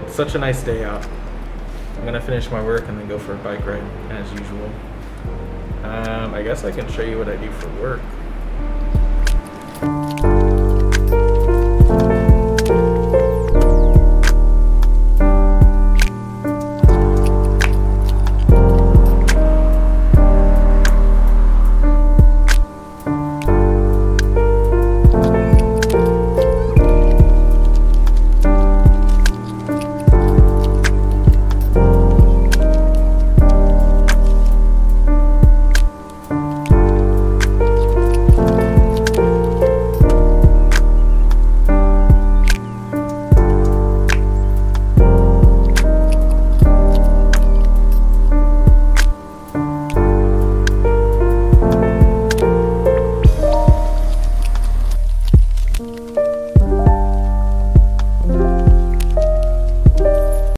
such a nice day out. I'm gonna finish my work and then go for a bike ride as usual. I guess I can show you what I do for work.